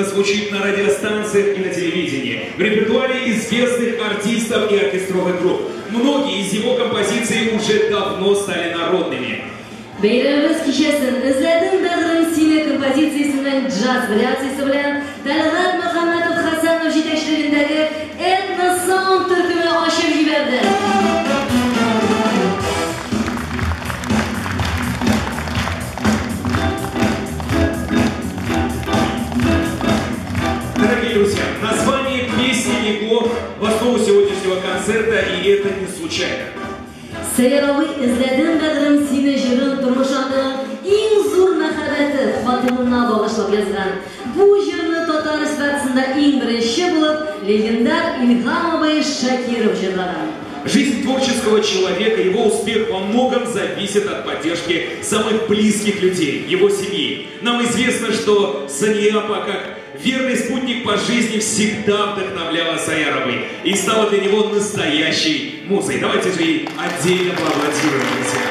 звучит на радиостанциях и на телевидении, в репертуаре известных артистов и оркестровых групп. Многие из его композиций уже давно стали народными. Bayramimiz kechasini izladim bag'rim seni kompozitsiyasidan jaz variatsiyasi bilan Dalg'at Muhammadov Hasanov yetakchiligidagi etnosound turkumi oshib yubordi. Дорогие друзья, название песни легло в основу сегодняшнего концерта, и это не случайно. Sayaravi izladim bag'rim seni jirin turmushamning eng zo'r muhabbati xotinimni bag'ishlab yozgan. Bu jirni Totar sifatisida eng birinchi bo'lib legendar Ilhamovay Shakirov jirlagan. Жизнь творческого человека, его успех во многом зависит от поддержки самых близких людей, его семьи. Нам известно, что Саньяпа, как верный спутник по жизни, всегда вдохновляла Саяровой и стала для него настоящей музой. Давайте же ей отдельно поаплодируем, друзья.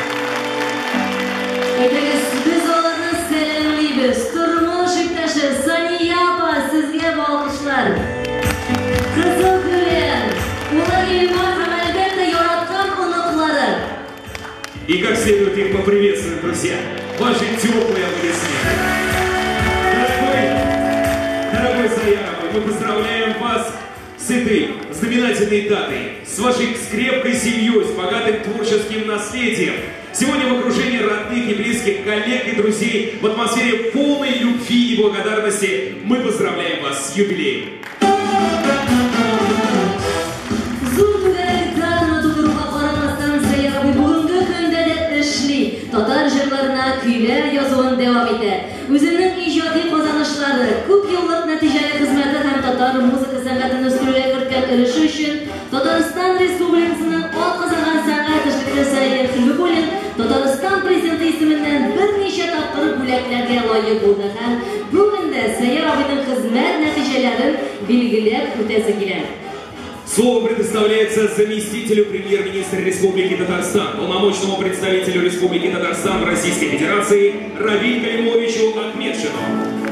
Biz olarni selamlaymiz. Turmush yurtdoshi Saniyapa, sizga olqishlar. Qizil ko'rgan, ular Ilmor Hamaliberdi yaratgan unuqlari. И как следует их поприветствуем, друзья. Ваши теплые аплодисменты. Дорогой Саяровой, мы поздравляем вас с этой знаменательной датой, с вашей скрепкой семьей, с богатым творческим наследием. Сегодня в окружении родных и близких, коллег и друзей, в атмосфере полной любви и благодарности мы поздравляем вас с юбилеем. Tatar jırlarına kuylar yazılan devam eder. Özünün icadi kazanışları, ko'p yıllık natijali xizmati ham Tatar muzika san'atini o'stirishga kiritgan ulushi uchun Tatariston Respublikasining olqizg'an san'at ishtirokchilariga xilma bo'lib, Tatariston prezidenti ismidan bir necha taqdir bo'laklarga loyiq bo'ldi ham bugunda Sayarovining xizmat natijalarini belgilab o'tasi keladi. Слово предоставляется заместителю премьер-министра Республики Татарстан, полномочному представителю Республики Татарстан в Российской Федерации Равиль Калимовичу Ахмедшину.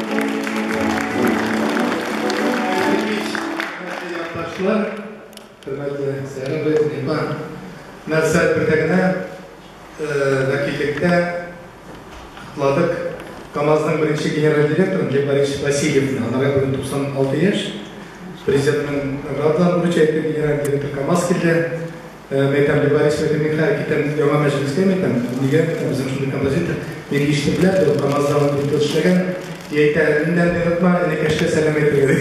КамАЗның бірінші генерал директоры Лев Борисович Васильев, анаға бүгін 96 яш. Президентның наградаларын вручает генеральный директор КамАЗ келді. Мен Лев Борисович Михаил кетем яңа мәжіліске мен неге біздің шынды композитор мен ешті біледі, ол КамАЗдан бірінші өтішлеген. Ейті, менден де ұтма, әнекешке сәлем етті.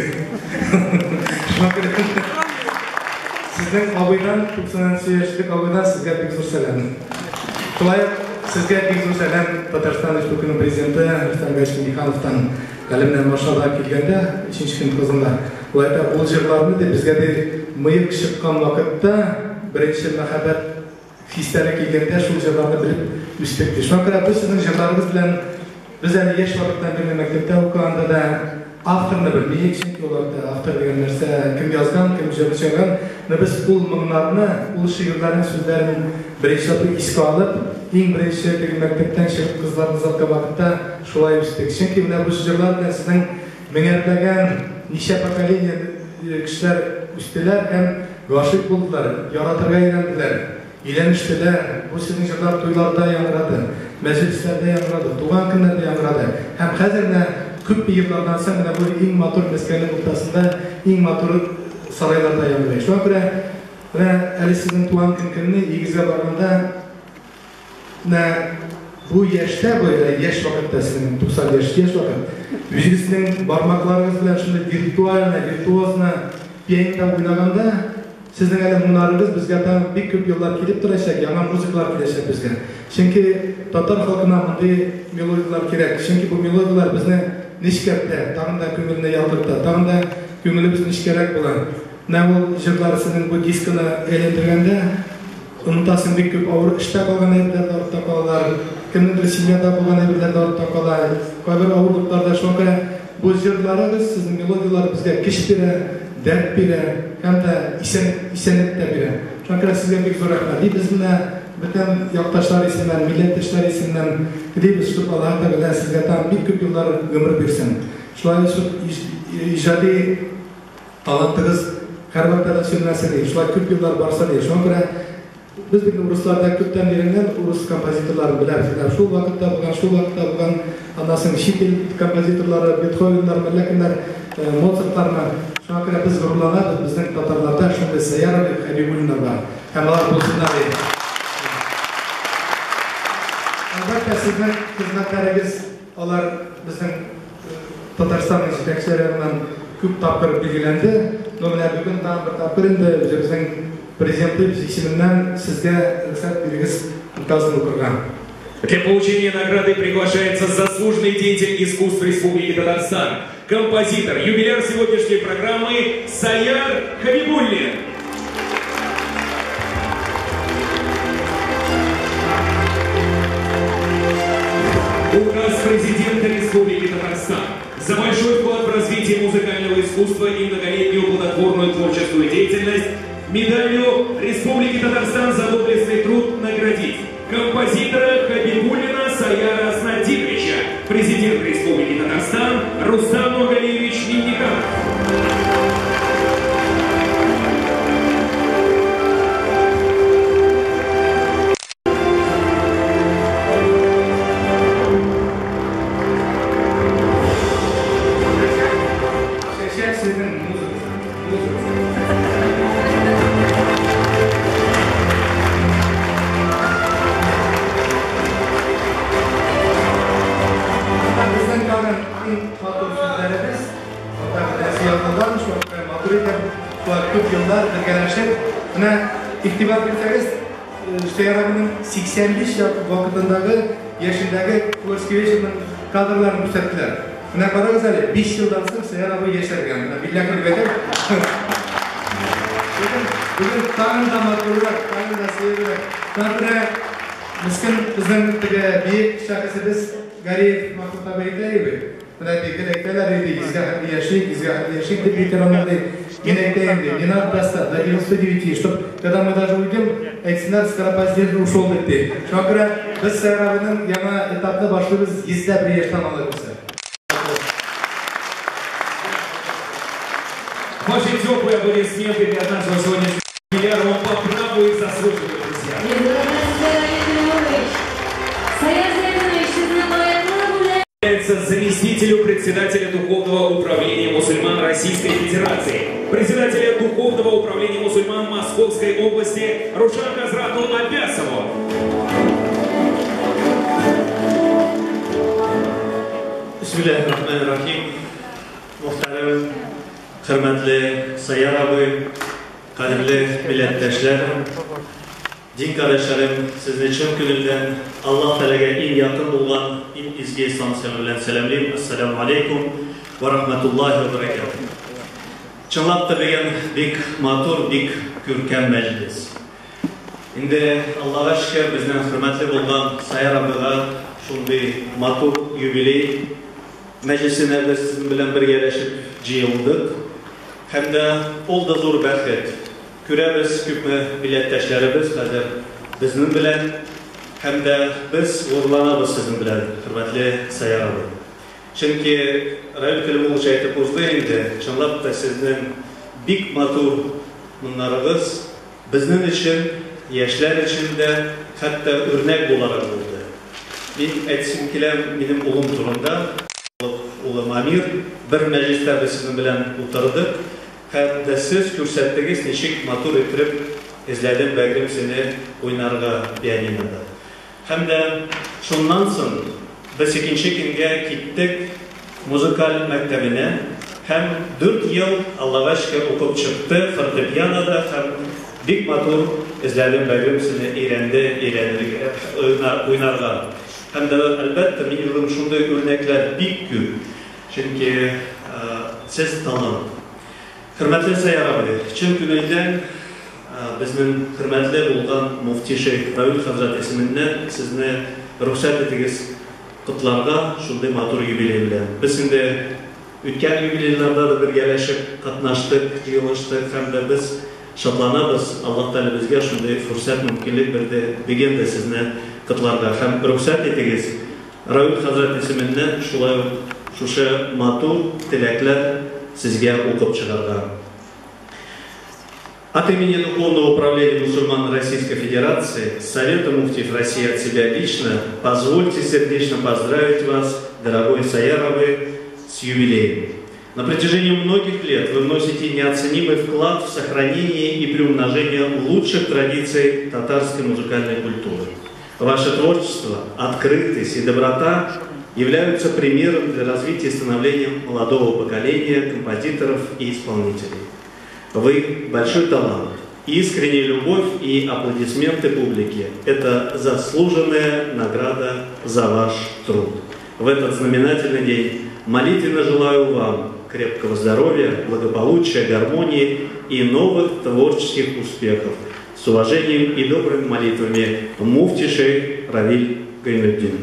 Сіздің абайдан, 90 яшілік абайдан сізге бек зор сәлем. Құлай, сізге бек зор сәлем Татарстан Республикасының президенті Рустам Гаишев Михайловтан әлемнен машалға келгенде, үшінші күн қызында. Олайда ол жырларны да бізге де миық шыққан вақытта бірінші махаббат хистері келгенде шул жырларны біліп үстікті. Шуңа бұл сіздің жырларыңыз білән біз әлі еш вақыттан бірге мектепте оқығанда да авторны білмейік, чөнки оларда автор деген нәрсе кім жазған, кім жырлаған. Біз бұл мұңларны, бұл шиғырларын, сөздерін бірінші апы еске алып, ең бірінші мектептен шығып қызларын затқа вақытта шулай үстік. Чөнки бұл жырлар білән сіздің меңертлеген неше поколение кішілер үстілер һәм ғашық болдылар, яратырға үйренділер, үйленіштілер. Бұл сіздің жырлар тойларда яңырады, мәжіліслерде яңырады, туған күндерде яңырады. Һәм қазірде көп йыллардан соң бұл ең матур Мәскәүнең ортасында ең матур сарайларда яңырайды. Шуңа күрә әле сіздің туған күніне егізге барғанда bu yaşta böyle yaş vakittasının 90 yaş vakit. Müziğinizin barmaklarınız bilen şimdi virtuozna piyaninoda oynaganda sizin hele bunlarınız bizge tam bir köp yıllar kelip duracak, yana muzikalar gelecek bizge. Çünkü Tatar halkına bunday melodiyalar gerek. Çünkü bu melodiyalar bizni nişkepte, tağında köngülüne yaldırdı, tağında köngülü nişkerek bulan. Ne o jırları sizin bu diskini eğlendirgende unutasın bir köp ağır işte kalgan evlerde orta kalırlar. Kimdir семьяда болған әбірлерді орта қалай. Көбір ауырлықтарда шоңқа бұл жырларыңыз, сіздің мелодиялар бізге кеш бере, дәрт бере, кәмді исенетті бере. Шоңқа сізге бек зор рахмет. Біз мына бүтін яқташлар есімнен, миллеттештер есімнен дейбіз, щоб Аллах Тағала сізге там бір көп жылдар өмір берсін. Şulay ijadi talantınız Karabağ'da sürmesini, şulay köp yıllar barsa diye. Şuna göre biz bir Ruslarda köpten birinden Rus kompozitorlarını biliriz. Şu vakitte bulan anlasın şitil kompozitorları, Beethoven'lar, Melekinler, Mozart'larına şuna göre biz gururlanarız. Bizden Tatarlarda şimdi Sayara ve Habibullahlar var. Hemalar bulsunlar diye. Albatta sizden hizmetleriniz olar bizim Tatarstan yetekçilerinden köp tapır bilgilendi. Nomine bugün tam bir tapır indi bizim prezidentimiz isiminden sizge rüksat bilginiz mutazını okurgan. Для получения награды приглашается заслуженный деятель искусств Республики Татарстан, композитор, юбиляр сегодняшней программы Саяр Хабибуллин. Указ президента Республики Татарстан за большой вклад в развитие музыкального искусства и многолетнюю плодотворную творческую деятельность медалью Республики Татарстан за доблестный труд наградить композитора Хабибуллина Саяра Аснатиновича, президент Республики Татарстан Рустам Нургалиевич Минников. İktibar etseniz, Sayara'nın 85 vakitindeki yaşındaki Kuvvetskiyevich'in kadrlarını gösterdiler. Buna kadar güzel, 5 yıldan sonra Sayara'yı yaşarken, billahi bilmedim. Bugün Tanrı damatlılar, Tanrı da seviyorlar. Tanrı, miskin bizim büyük şahısımız Gariyev Mahmut Bey'de gibi. Buna dilekler idi, izgahli yaşayık, ветеранlar değil. Yine ekleyemdi, yine atlasla, da 99, чтобы когда мы даже уйдем, Эксинар Скоропоздержно ушел etti. Şuna göre biz Sayara'nın yana etapta başlıyoruz, izle bir yaştan alırız. Ваши теплые аплодисменты для нашего сегодняшнего юбиляра, он по праву и заслуживает, друзья. Заместителю председателя Духовного управления мусульман Российской Федерации, председателя Духовного управления мусульман Московской области Рушан Казрату Абясову. Bismillahirrahmanirrahim. Muhterem, hürmetli Sayar abi, kadirli milletteşler, din kardeşlerim, sizin için gönülden Allah Teala'ya en yakın olan en izgi İslam selamlarıyla selamlayayım. Esselamu Aleyküm ve Rahmetullahi ve Berekatuhu. Çınlap tabiyen bik matur, bik kürken meclis. Şimdi Allah'a şükür bizden hürmetli olan Sayar abiga şunday matur jubiley meclisine biz sizin bilen birleşip jıyıldık. Hem de ol da zor bereket. Köremiz köpme milletteşlerimiz hazır bizning bilen hem de biz gururlanabız sizin bilen hürmetli Sayar abi. Çünkü Raül Kelimoğlu aytib o'zdi endi, çınlap da sizin bik matur bunlarınız bizning için, yaşlar için de hatta örnek olarak oldu. Ben aytsim kelem benim oğlum turunda, oğlum Amir, bir mecliste biz sizin bilen oturduk. Hem de siz gösterdiniz neşik matur ettirip izledim bəgrim seni oynarga beyaninadı. Hem de şundan sonra biz ikinci günge gittik müzikal mektebine. Hem 4 yıl Allah'a şükür okup çıktı fortepiyanoda hem bik matur izledim bəgrim seni oynarga. Hem de elbette benim şunday örnekler bik gün. Çünkü siz tanın. Hürmetli Sayar abi, çün güneyden bizning hürmetli olan Mufti Şeyh Raül Hazret isminden sizni ruhsat etiniz kutlarga şunday matur jubiley bilen. Biz şimdi o'tgan jubileylarda da birgalashib qatnashdik, yig'ilishdik hamda biz shodlanamiz. Alloh taolo bizga shunday fursat mumkinlik berdi. Deganda sizni qutlarga ham ruxsat etiniz. Raül Hazret isminden şulay шушы матур теләкләр сезгә укып чыгарга. От имени Духовного управления мусульман Российской Федерации, Совета муфтиев России от себя лично, позвольте сердечно поздравить вас, дорогой Саяровы, с юбилеем. На протяжении многих лет вы вносите неоценимый вклад в сохранение и приумножение лучших традиций татарской музыкальной культуры. Ваше творчество, открытость и доброта являются примером для развития и становления молодого поколения композиторов и исполнителей. Вы большой талант, искренняя любовь и аплодисменты публики – это заслуженная награда за ваш труд. В этот знаменательный день молитвенно желаю вам крепкого здоровья, благополучия, гармонии и новых творческих успехов. С уважением и добрыми молитвами, муфти шейх Равиль Гайнутдин.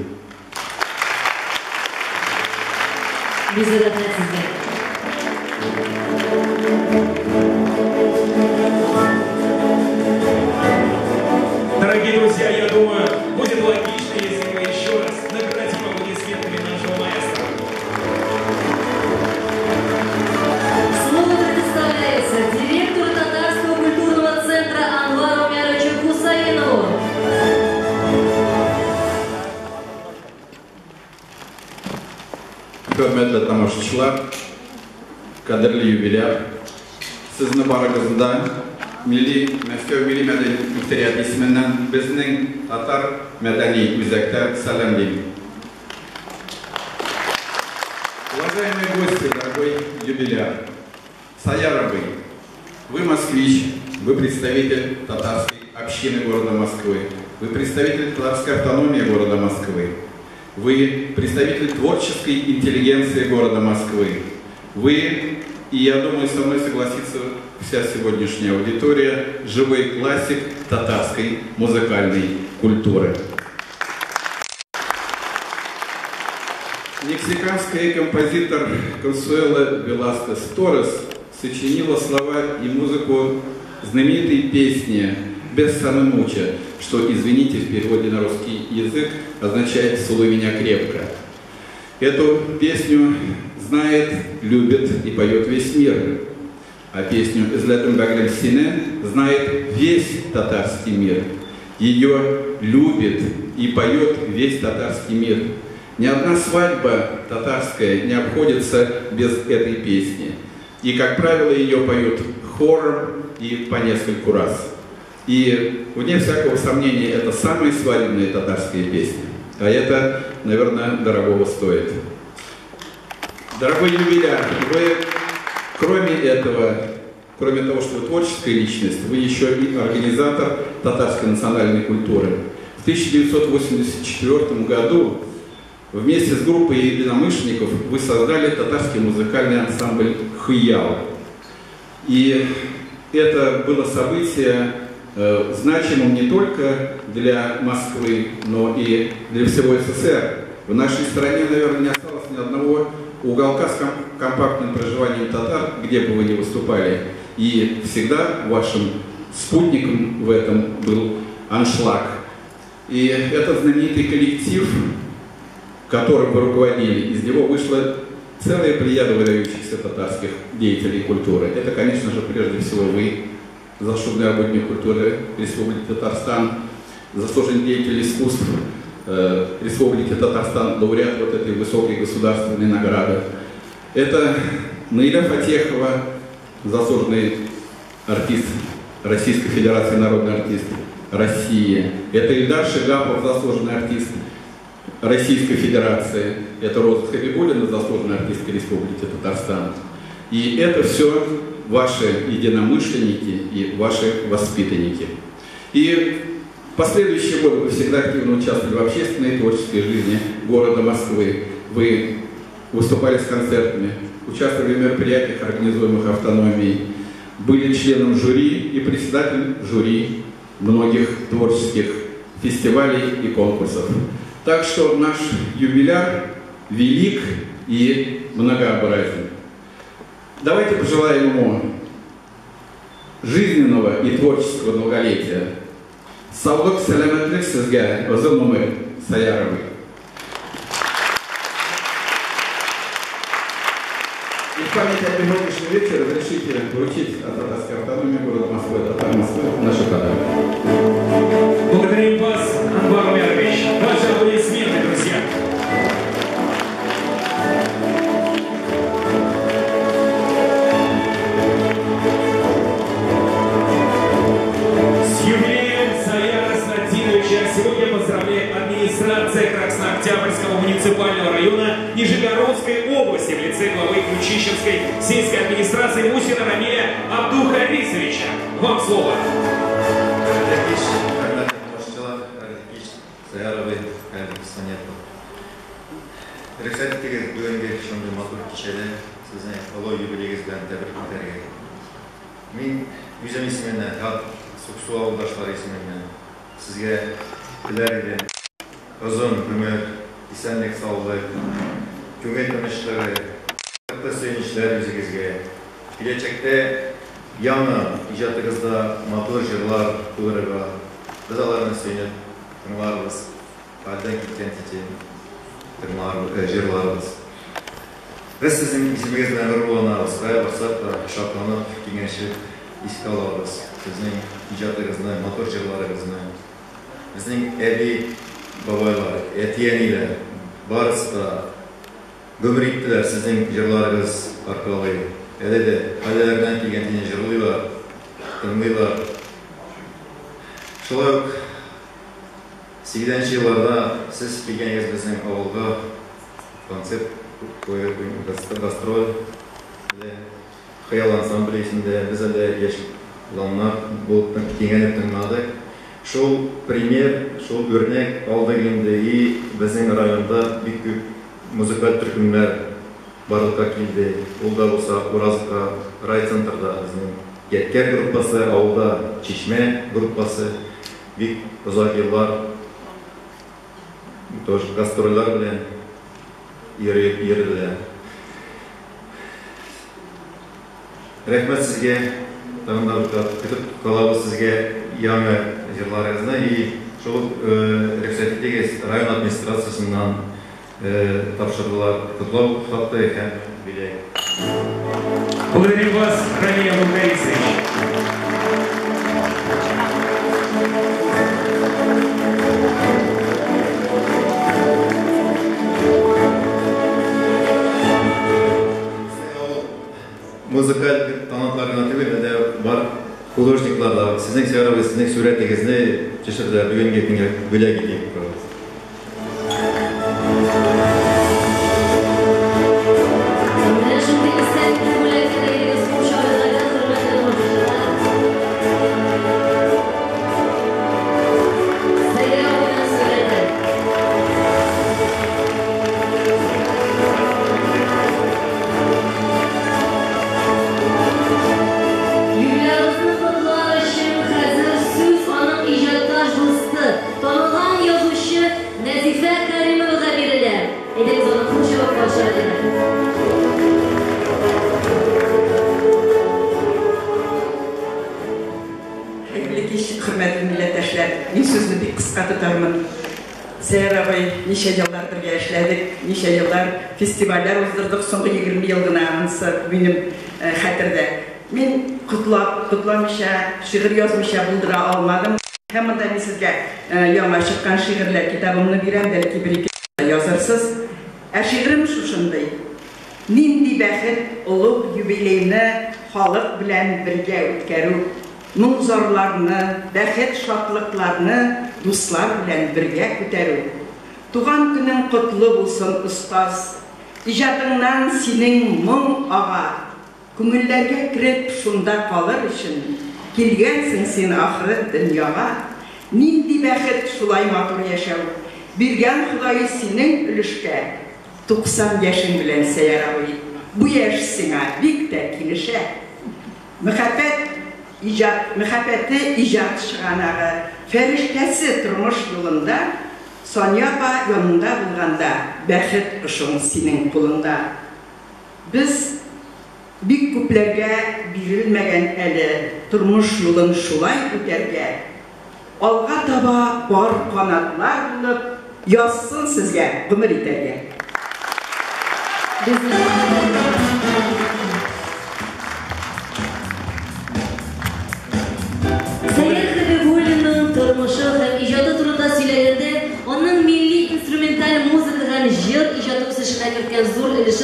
Дорогие друзья, я думаю, будет логично, если мы еще раз наградим аплодисментами нашего маэстро. Слово предоставляется директору Татарского культурного центра Анвару Мярычу Хусаинову. Hürmetli тамашачылар, кадерлі юбиляр, сізні барыңызда Мәскәү Милли мәдәни муфтият исеменнән безнең татар мәдәни үзәктә сәламлыйм. Уважаемые гости, дорогой юбиляр, Саяровы, вы москвич, вы представитель татарской общины города Москвы, вы представитель татарской автономии города Москвы, вы представитель творческой интеллигенции города Москвы. Вы, и я думаю, со мной согласится вся сегодняшняя аудитория, живой классик татарской музыкальной культуры. Мексиканский композитор Консуэла Веласкес Торрес сочинила слова и музыку знаменитой песни «Бессаме муча», что, извините, в переводе на русский язык означает «Целуй меня крепко». Эту песню знает, любит и поет весь мир. А песню «Излетом Баглем Сине» знает весь татарский мир. Ее любит и поет весь татарский мир. Ни одна свадьба татарская не обходится без этой песни. И, как правило, ее поют хором и по нескольку раз. И, вне всякого сомнения, это самые свадебные татарские песни. А это, наверное, дорогого стоит. Дорогой юбиляр, вы, кроме этого, кроме того, что вы творческая личность, вы еще и организатор татарской национальной культуры. В 1984 году вместе с группой единомышленников вы создали татарский музыкальный ансамбль «Хыял». И это было событие значимым не только для Москвы, но и для всего СССР. В нашей стране, наверное, не осталось ни одного уголка с компактным проживанием татар, где бы вы ни выступали. И всегда вашим спутником в этом был аншлаг. И этот знаменитый коллектив, которым вы руководили, из него вышла целая плеяда выдающихся татарских деятелей культуры. Это, конечно же, прежде всего вы, заслуженный работник культуры Республики Татарстан, заслуженный деятель искусств Республики Татарстан, лауреат вот этой высокой государственной награды. Это Наиля Фатехова, заслуженный артист Российской Федерации, народный артист России. Это Ильдар Шигапов, заслуженный артист Российской Федерации. Это Роза Хабибуллина, заслуженная артистка Республики Татарстан. И это все ваши единомышленники и ваши воспитанники. И в последующие годы вы всегда активно участвовали в общественной и творческой жизни города Москвы. Вы выступали с концертами, участвовали в мероприятиях, организуемых автономией, были членом жюри и председателем жюри многих творческих фестивалей и конкурсов. Так что наш юбиляр велик и многообразен. Давайте пожелаем ему жизненного и творческого долголетия. Саулык, сәләмәтлек сезгә, озын гомер, Саяровы. В память о сегодняшнем вечере разрешите вручить от татарской автономии города Москвы, татар Москвы, наши подарки. Благодарим вас, Анвар Умярович. Ваши аплодисменты, друзья. С юбилеем Саяра Снатиновича сегодня поздравляет администрация Краснооктябрьского муниципального района Нижегородской области в лице главы Ключищенской сельской администрации Мусина Рамиля Абдухарисовича. Вам слово. Рексәттегі бүгінгі шынды матур кешелі сіздің ұлы юбилейіңізбен тәбіріктерге. Мен өзім есімені, Суксу ауылдашлар есімені сізге білер едім. Ұзын өмір, исәнлік саулық, көңіл тыныштығы, қатты сүйінішілер өзіңізге. Келешекте яңа ижатыңызда матур жырлар болырға, біз аларны сүйініп тыңларбыз, әлден кеткен тетен. Жырларыбыз. Біз сіздің есіміңізбен бір болғанабыз, қай барсақ та шатланып, кеңешіп, еске алабыз. Сіздің ижатыңызны, мотор жырларыңызны. Біздің әби бабайлар, әтиенилер, барысы да өмір еттілер сіздің жырларыңыз арқылы. Әлі де қайдалардан келгенден жырлайлар, тыңлайлар. Шолай өк 80 жылдарда сіз келгеніңіз біздің ауылға концерт қойып, гастроль, хаял ансамбль есінде біз әлі ешіланлар болып кеңеніп тыңладық. Шол пример, шол өрнек алды келді и біздің районда бик көп музыкаль түркімлер барлыққа келді. Ол да болса Оразовка райцентрда біздің Кеткер группасы, ауылда Чешме группасы бик ұзақ еллар тоже гастроллар белән йөрделәр. Рәхмәт сезгә, тагын да көтеп калабыз сезгә яңа җырларыгызны и шул рөхсәт итегез район администрациясеннән тапшырдылар. Котлау хаты һәм билет. Благодарим вас, Рамиль Абдухарисович. Музыкаль талантларына түгел, де бар художниклар да сезнең сәгәрәгез, сезнең сүрәтегезне төшерделәр, бүгенге көнгә бүләк итеп калабыз. Ничә еллар бергә эшләдек, ничә еллар фестивальләр уздырдык, соңгы 20 ел гына анысы минем хәтердә. Мин кутламыйча, шигырь язмыйча булдыра алмадым. Һәм монда мин сезгә яңа чыккан шигырьләр китабымны бирәм, бәлки бер-ике язарсыз. Ә шигырем шушындый. Нинди бәхет улуг юбилейны халык белән бергә үткәрү. Моң-зарларны, бәхет шатлыкларны дуслар белән бергә күтәрү. Туган көнең котлы булсын, устаз. Иҗатыңнан синең моң ага. Күңелләргә кирип шунда калыр өчен. Килгәнсең син ахыры дөньяга. Нинди бәхет шулай матур яшәү. Биргән Худай синең өлешкә. 90 яшең белән сәяравый. Бу яшь сиңа бик тә килешә. Мәхәббәте иҗат чыганагы, фәрештәсе тормыш юлында, Соня апа янында булганда, бәхет ошың синең кулында. Без бик күпләргә бирелмәгән әле тормыш юлын шулай үтәргә. Алга таба бар канатлар булып, язсын сезгә гомер итәргә.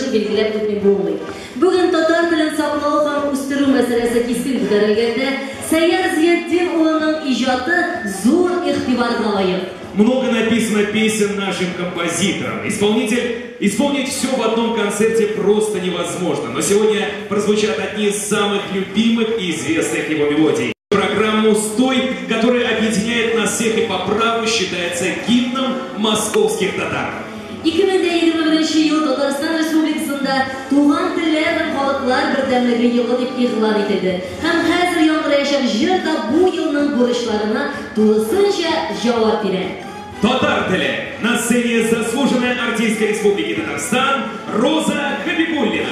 belgilab o'tmay bo'lmaydi. Bugun tatar tilini saqlov ham o'stiruv masalasi keskin ko'tarilganda, Sayyar Ziyoddin o'g'lining ijodi zo'r e'tiborga loyiq. Много написано песен нашим композиторам. Исполнить все в одном концерте просто невозможно. Но сегодня прозвучат одни из самых любимых и известных его мелодий. Программу «Стой», которая объединяет нас всех и по праву считается гимном московских татар. 2021 yıl Tataristan Respublikasında Tuğan Tiller ve Halklar Birdemligi yılı deb e'lon etildi. Hem hozir yangrayan yerda bu yılning burishlarına to'lisincha javob beradi. Татар Теле. На сцене заслуженная артистка Республики Татарстан Роза Хабибуллина.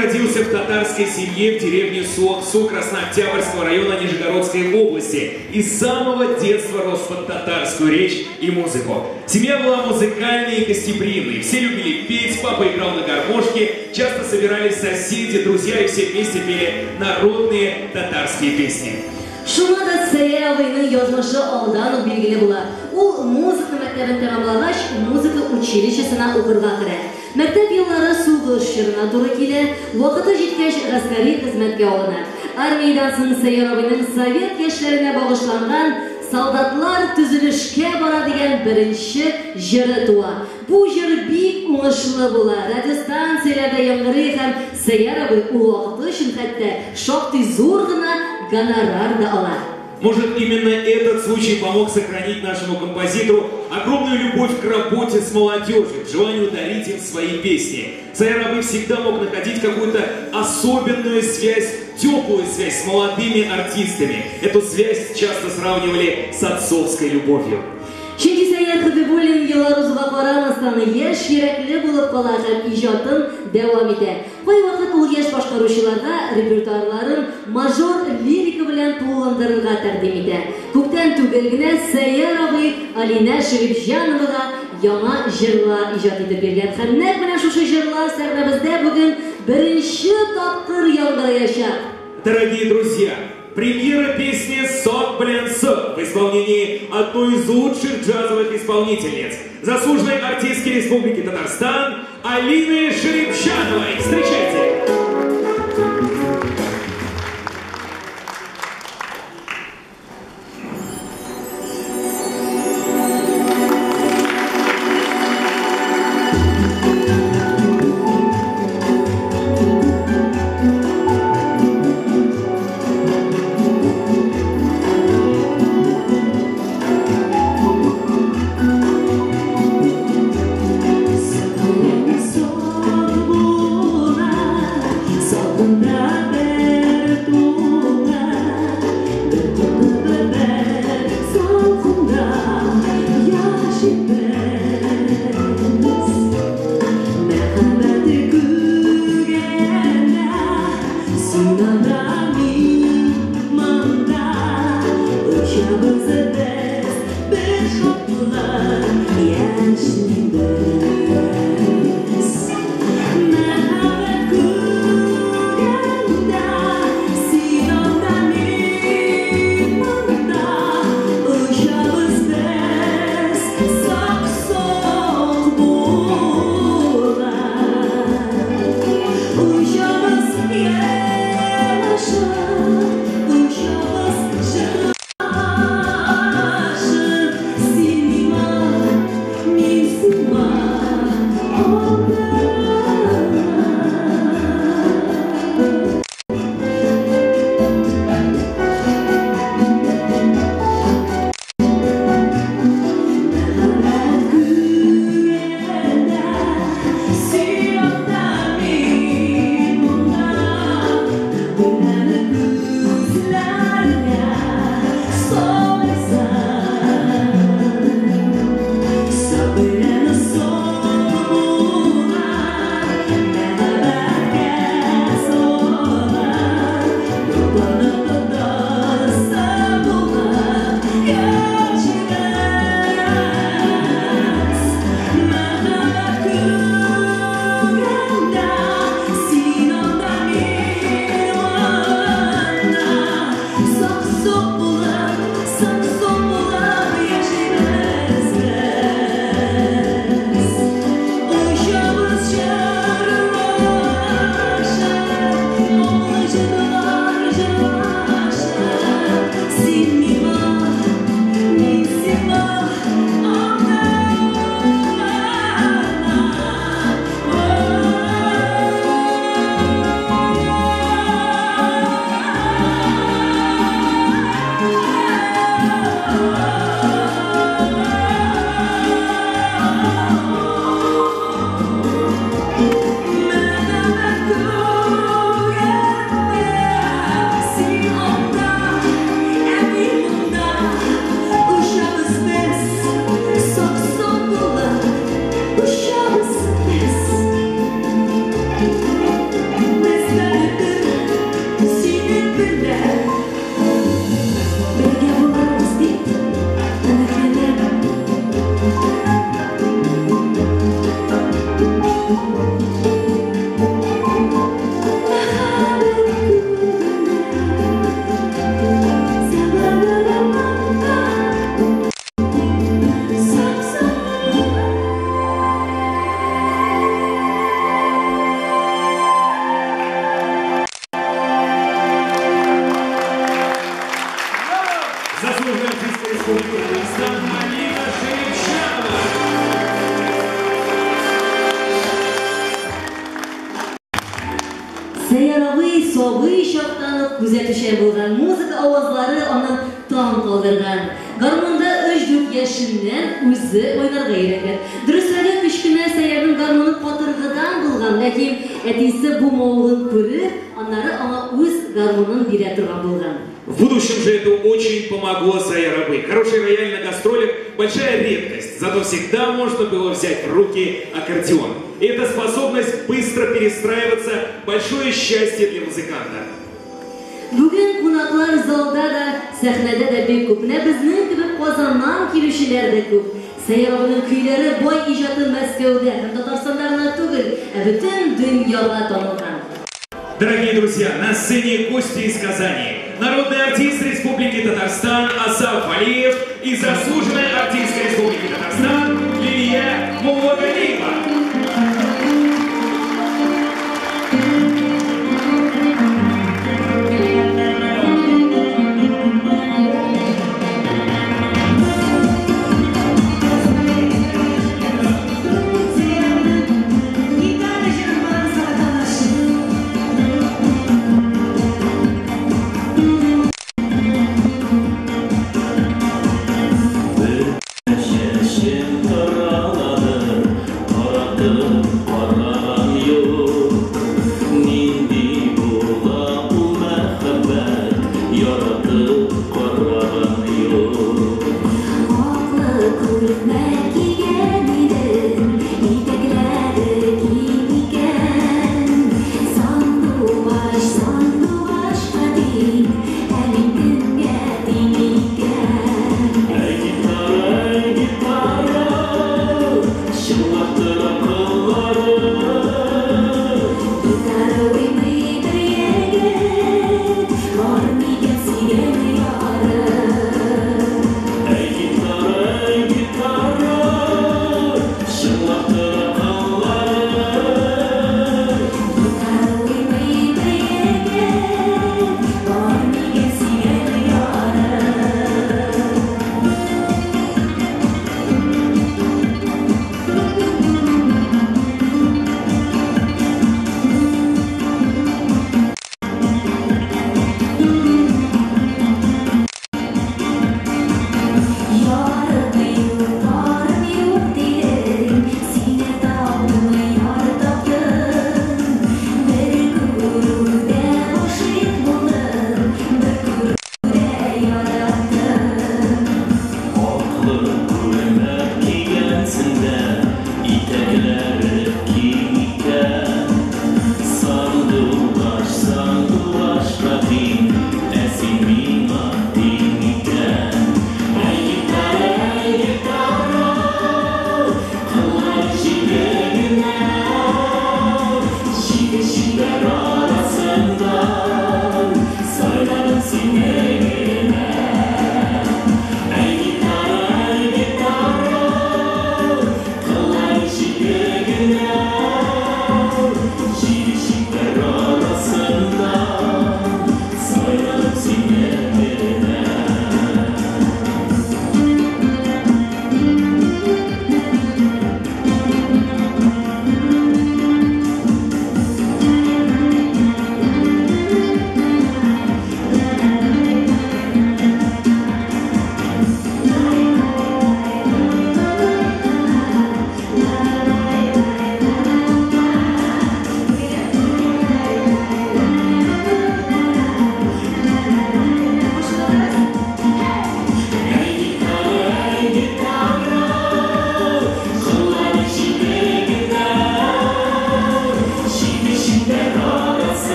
родился в татарской семье в деревне Суаксу Краснооктябрьского района Нижегородской области и с самого детства рос под татарскую речь и музыку. Семья была музыкальной и гостеприимной, все любили петь, папа играл на гармошке, часто собирались соседи, друзья и все вместе пели народные татарские песни. Шуңа да Сәйяр абыйның язмышы алдан ук билгеле була. Ул музыка мәктәбен тәмамлагач, музыка училищесына укырга керә. Мәктәп еллары сугыш чорына туры килә, вакыты җиткәч гаскәри хезмәткә алына. Армиядан соң Сәйяр абыйның совет яшьләренә багышланган «Солдатлар төзелешкә бара» дигән беренче җыры туа. Бу җыр бик уңышлы була. Радиостанцияләрдә яңгырый һәм Сәйяр абый ул вакыты өчен хәтта шактый зур гына гонорар да ала. Может, именно этот случай помог сохранить нашему композитору огромную любовь к работе с молодежью, к желанию дарить им свои песни. Сәйяр абый всегда мог находить какую-то особенную связь, теплую связь с молодыми артистами. Эту связь часто сравнивали с отцовской любовью. Чөнки Сәйяр Хәбибуллин еллар узуга карамастан яшь йөрәкле булып кала һәм иҗатын дәвам итә. Кайвакыт ул яшь башкаручыларга репертуарларын мажор лирика белән тулыландырырга тәкъдим итә. Күптән түгел генә Сәйяр абый Алинә Шәрифҗановага яңа җырлар иҗат итеп биргән һәм нәкъ менә шушы җырлар сәхнәбездә бүген беренче тапкыр яңгыраячак. Дорогие друзья, премьера песни «Сок, блин, сок» в исполнении одной из лучших джазовых исполнительниц, заслуженной артистки Республики Татарстан Алины Шәрифҗановой. Встречайте! Sok Татарстан Алина Шерифчанова. Sayaraviy sobiq shohlarni kuzatishga bo'lgan muzika ovozlari uni tom qoldirgan. Garmonda 3-4 yashidan o'zi o'ynarga yaragan. Durustlari kichkina Sayarning garmoni qotirg'idan bo'lgan, lekin atisi bu mo'g'in ko'rib, onlari ona o'z garmonini bera turgan bo'lgan. В будущем же это очень помогло Сайарабы. Хороший рояль на гастролях – большая редкость, зато всегда можно было взять в руки аккордеон. И эта способность быстро перестраиваться – большое счастье для музыканта. Bugün qonaqlar zalda da, sahnada da bek ko'p. Bizning gibi Qozondan keluvchilar da ko'p. Sayarabining kuylari boy ijodi Moskvada, ham Tatarstonda tugul, butun dunyoga tanilgan. Дорогие друзья, на сцене гости из Казани. Народный артист Республики Татарстан Асаф Алиев и заслуженная артистка Республики Татарстан Лилия Муллагалиева. Shit.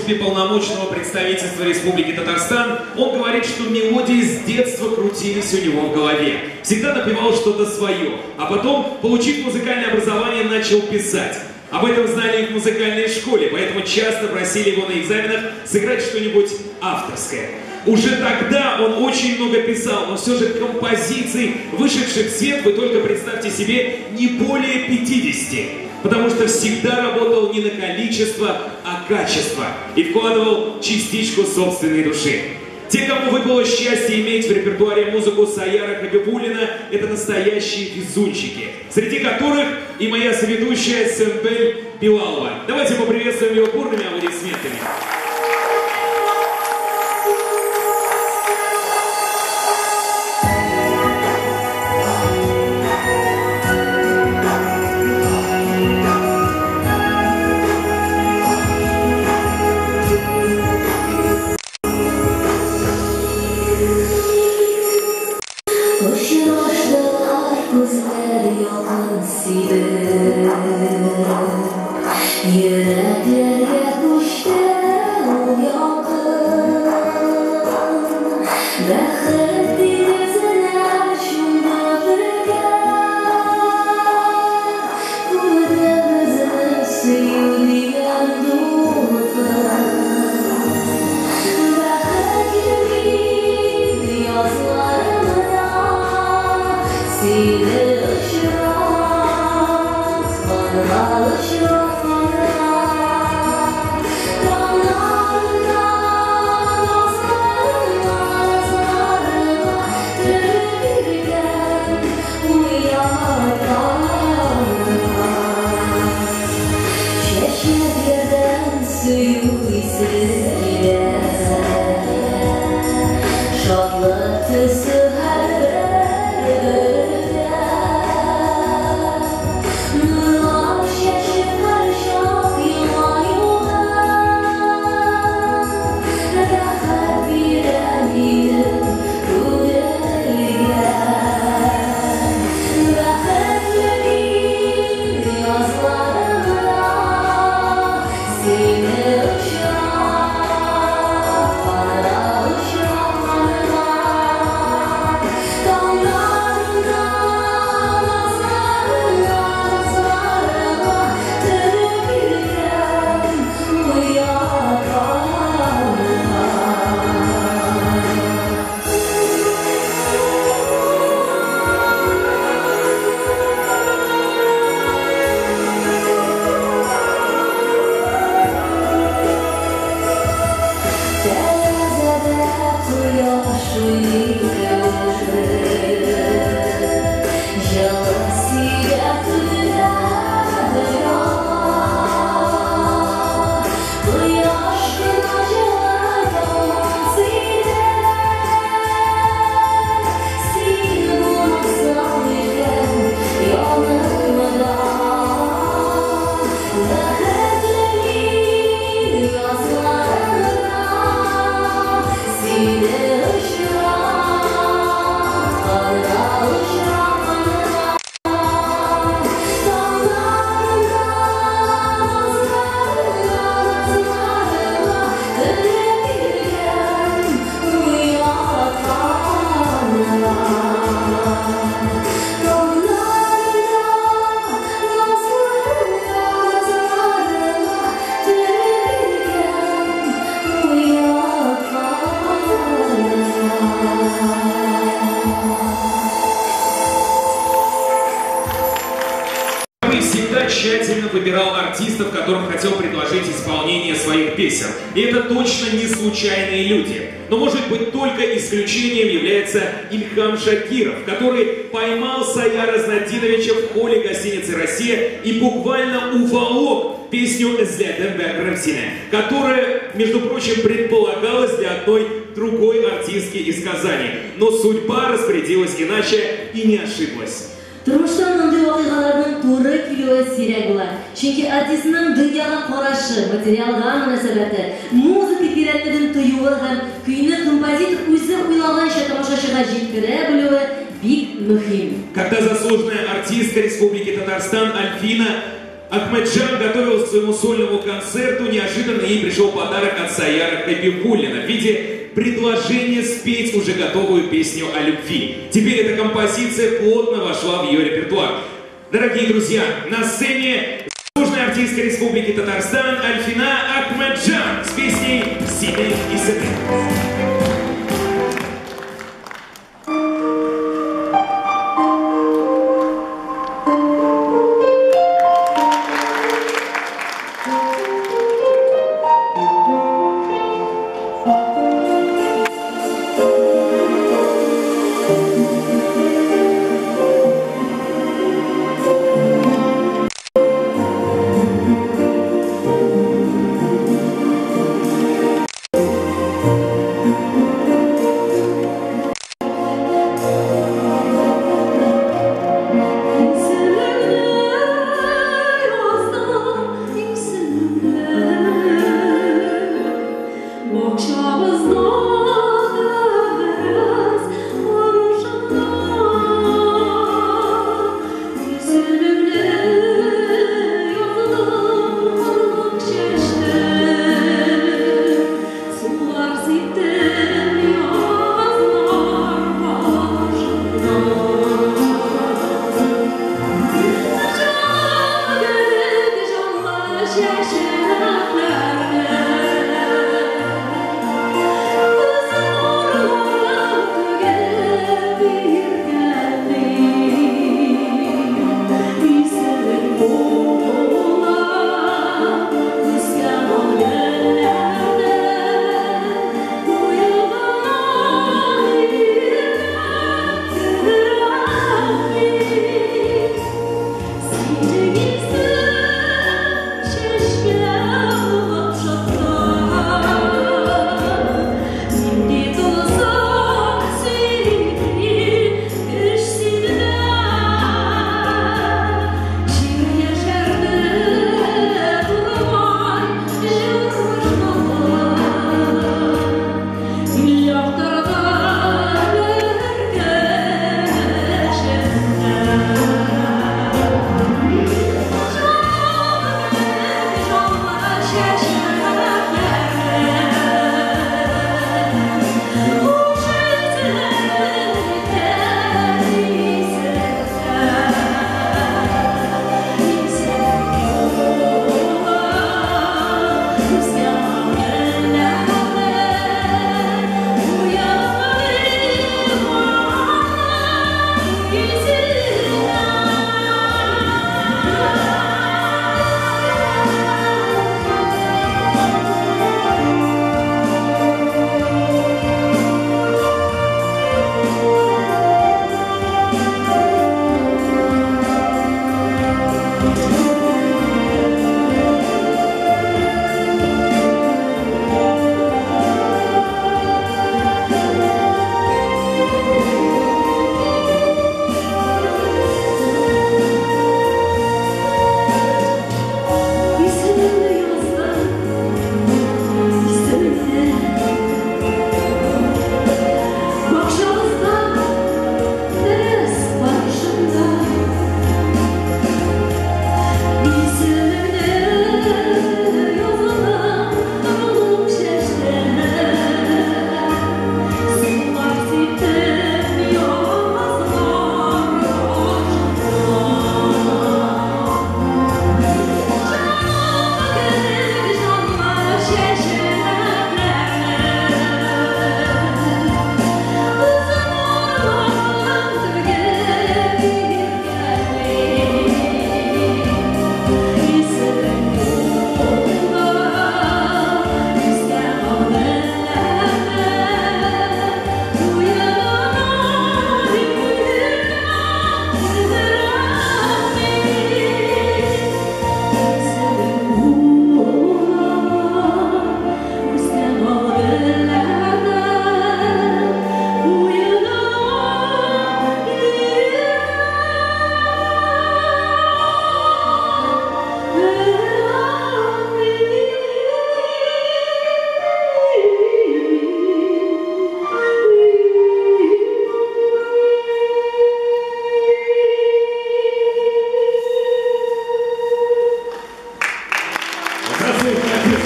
службе полномочного представительства Республики Татарстан, он говорит, что мелодии с детства крутились у него в голове. Всегда напевал что-то свое, а потом, получив музыкальное образование, начал писать. Об этом знали и в музыкальной школе, поэтому часто просили его на экзаменах сыграть что-нибудь авторское. Уже тогда он очень много писал, но все же композиций, вышедших в свет, вы только представьте себе, не более 50. Потому что всегда работал не на количество, а качество. И вкладывал частичку собственной души. Те, кому выпало счастье иметь в репертуаре музыку Саяра Хабибуллина, это настоящие везунчики, среди которых и моя соведущая Сэмбель Билалова. Давайте поприветствуем ее бурными аплодисментами. Тщательно выбирал артистов, которым хотел предложить исполнение своих песен. И это точно не случайные люди. Но, может быть, только исключением является Ильхам Шакиров, который поймал Саяра Знадиновича в холле гостиницы «Россия» и буквально уволок песню «Эзляден Берграмсине», которая, между прочим, предполагалась для одной другой артистки из Казани. Но судьба распорядилась иначе и не ошиблась. Turmushda bunday voqealarning to'g'ri kuyuvi siyrak bo'ladi. Chunki artistning dunyoga qarashi, materialga munosabati, muzika kerakligidan tuyuvi ham kuyni kompozitor o'zi o'ylagancha tomoshabinga yetkazib biluvi bek muhim. Когда заслуженная артистка Республики Татарстан Альфина Ахмеджан готовился к своему сольному концерту. Неожиданно ей пришел подарок от Саяра Хабибуллина в виде предложения спеть уже готовую песню о любви. Теперь эта композиция плотно вошла в ее репертуар. Дорогие друзья, на сцене заслуженная артистка Республики Татарстан Альфина Ахмеджан с песней «Семей и сыны».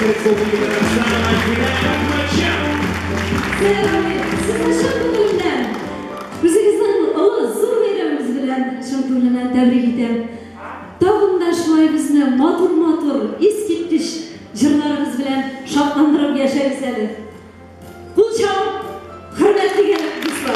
Союза Республики Татарстан Альфина Мачан. O'zingizdan ovoz zo'r beramiz bilan shundan tabrik etaman. Tog'imda shulay bizni motor eskitkish jillarimiz bilan shodlantirib yashaysiz. Qo'l hurmatli do'stlar.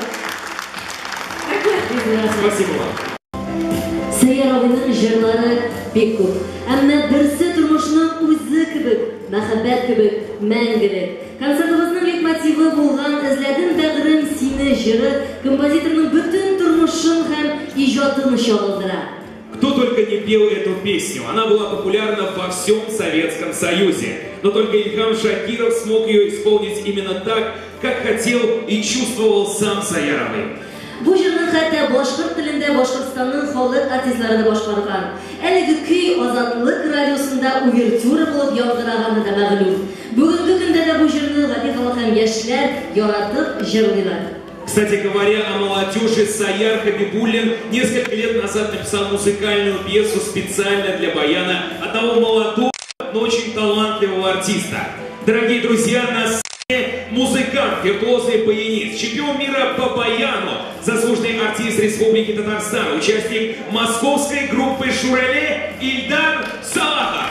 Спасибо вам. Sayyoraning jillari bek ko'p. Ammo birsi turmushning o'zi kibik, muhabbat kibik, mangilik. Konsertimizning leitmotivi bo'lgan izladim taqdirim seni jiri kompozitorning butun turmushin ham ijodini shog'ildiradi. Кто только не пел эту песню, она была популярна во всем Советском Союзе. Но только Ильхам Шакиров смог ее исполнить именно так, как хотел и чувствовал сам Саяровый. Bu jilning hatta boshqirt tilida Boshqirdistonning xalq artistlari boshqargan. Әлеге kuy Ozodlik radiosida uvertyura bo'lib yog'dirag'anida ma'lum. Bugungi kunda da bu jilni g'adifalik ham yoshlar yaratib jildilar. Кстати говоря, о молодежи, Саяр Хабибуллин несколько лет назад написал музыкальную пьесу специально для баяна одного молодого, но очень талантливого артиста. Дорогие друзья, на сцене музыкант, виртуозный баянист, чемпион мира по баяну, заслуженный артист Республики Татарстан, участник московской группы «Шурале» Ильдар Салахов.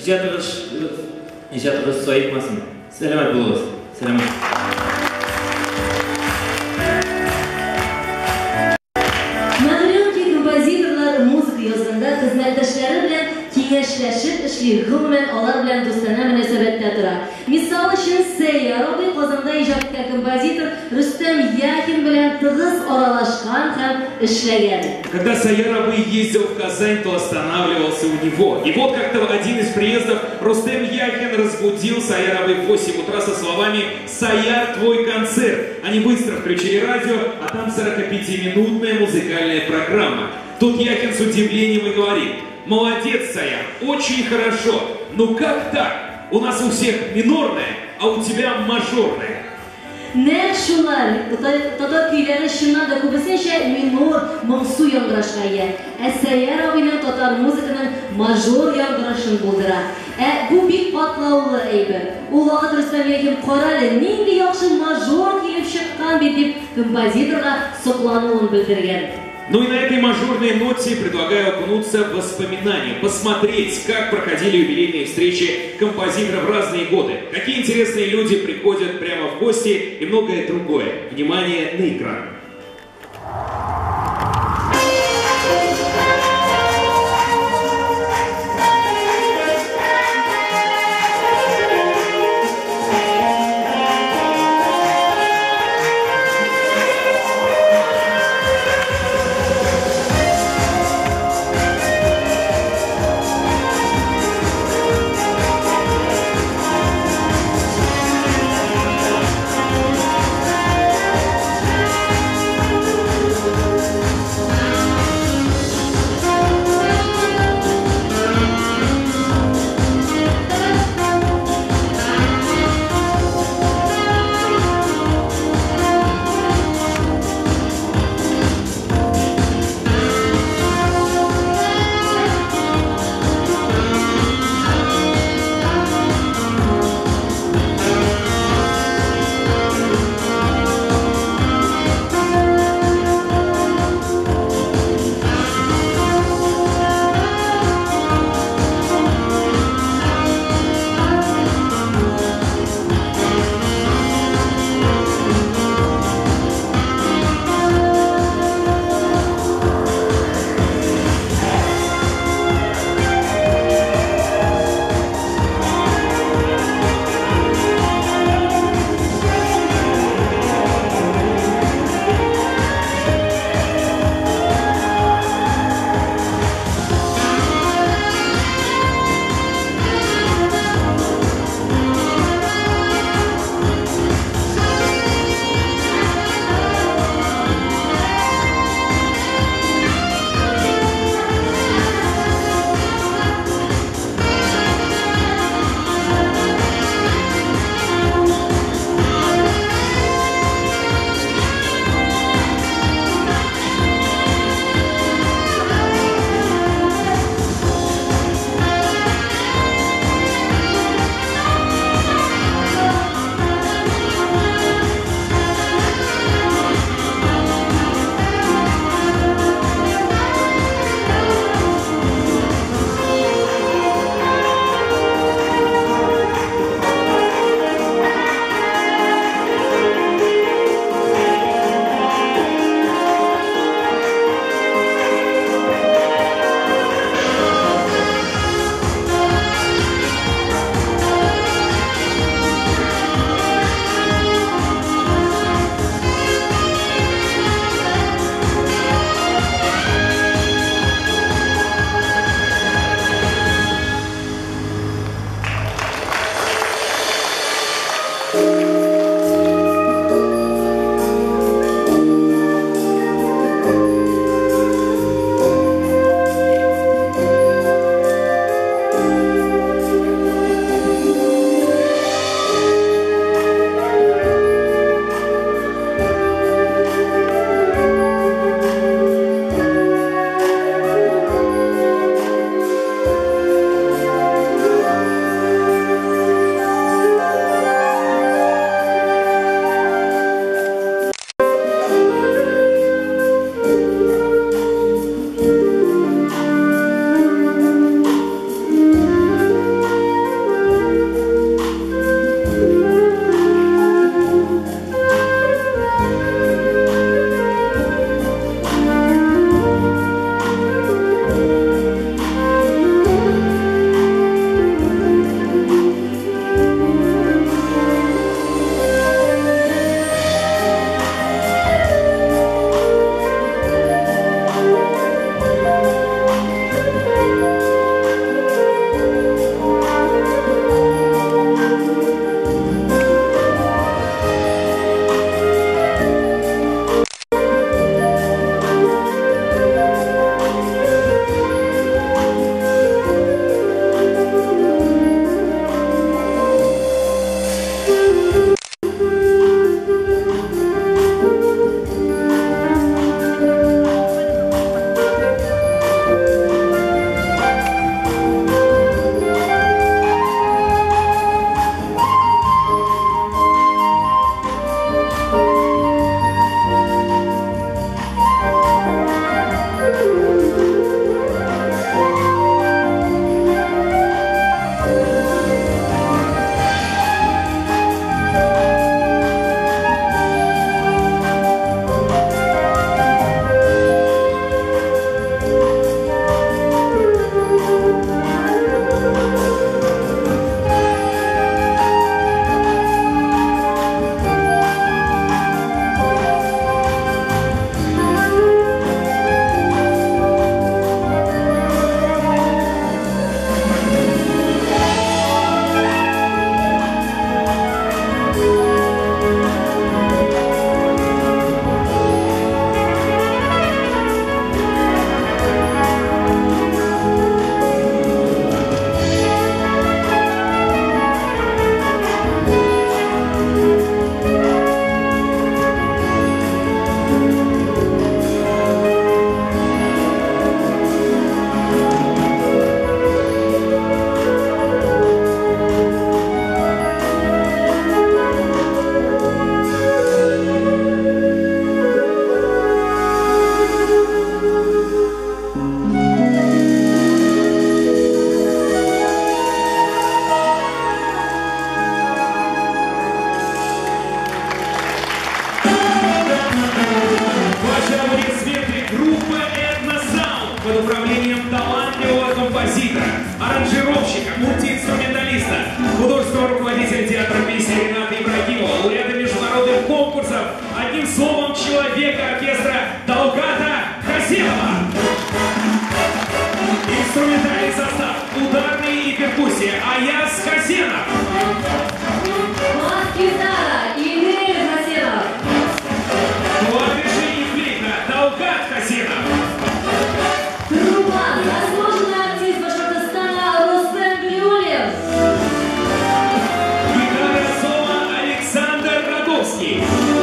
нече тұрғыш сойықмасын. Сәлемет болыңыз. Сәлемет. Мәгълүмки композиторлар музыка язганда хезмәттәшләре белән киңәшләшеп эшли, гомумән алар белән дустана мөнәсәбәттә тора. Мисал өчен Сәйяр абый Казанда иҗат иткән композитор Рөстәм Яхин белән тыгыз аралашкан һәм эшләгән. Когда Сәйяр абый ездил в Казань, то останавливался у него. И вот как-то в один из приездов Рустем Яхин разбудил Сәйяр абый в 8 утра со словами «Сәйяр, твой концерт». Они быстро включили радио, а там 45-минутная музыкальная программа. Тут Яхин с удивлением и говорит: «Молодец, Сәйяр, очень хорошо. Ну как так? У нас у всех минорная, а у тебя мажорная». Нәкъ шулай, татар көйләре шуннан да күбесенчә минор, моңсу яңгырашка ия. Сәйяр абыйның татар музыканың мажор яңгырашын булдыра. Бу бик катлаулы әйбер. Ул вакыт Рөстәм Яхин карады, нинди яхшы мажор килеп чыккан бит дип композиторга соклануын белдергән. Ну и на этой мажорной ноте предлагаю окунуться в воспоминания, посмотреть, как проходили юбилейные встречи композиторов в разные годы, какие интересные люди приходят прямо в гости и многое другое. Внимание на экран. человека оркестра Талгата Хасенова. Инструментальный состав, ударные и перкуссия Аяз Хасенов. Бас-гитара Игорь Хасенов. Клавиши и флейта Талгат Хасенов. Труба заслуженный артист Башкортостана Рустем Григорьев. Гитара соло Александр Радовский.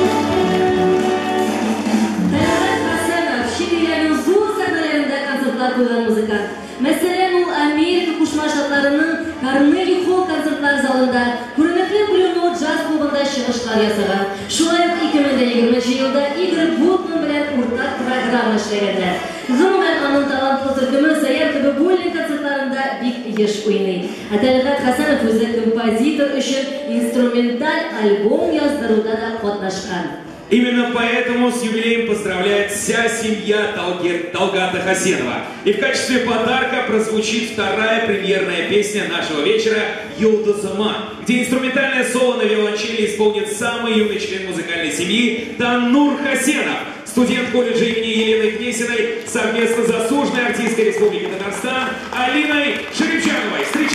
Талгат Хасенов Şirinlerin zor sahnelerinde konsertler koyan müzikant. Mesela ул Amerika Koşma Ştatlarının Carnegie Hall konsertler zalında hürmetli Blue Note Jazz klubunda çıkışlar yasagan. Şulayıp 2020 yılda Igor Butman bilen ortak program işledi. Gımmen anın talantlı türkümü sayar gibi bowling konsertlarında bik yaş oynaydı. Talgat Hasanov o'zi kompozitor үшін инструменталь альбом yazdırуда da qatnaşgan. Именно поэтому с юбилеем поздравляет вся семья Талгата Хасенова. И в качестве подарка прозвучит вторая премьерная песня нашего вечера «Йолдызыма», где инструментальное соло на виолончели исполнит самый юный член музыкальной семьи Таннур Хасенов, студент колледжа имени Елены Кнесиной, совместно с заслуженной артисткой Республики Татарстан Алиной Шеребчановой.